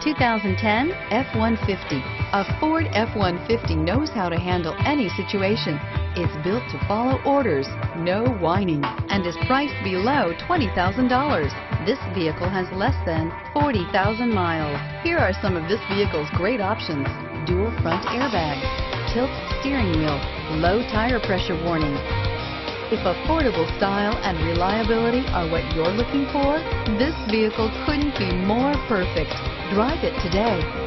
2010 F-150. A Ford F-150 knows how to handle any situation. It's built to follow orders, no whining, and is priced below $20,000. This vehicle has less than 40,000 miles. Here are some of this vehicle's great options: dual front airbags, tilt steering wheel, low tire pressure warning. If affordable style and reliability are what you're looking for, this vehicle couldn't be more perfect. Drive it today.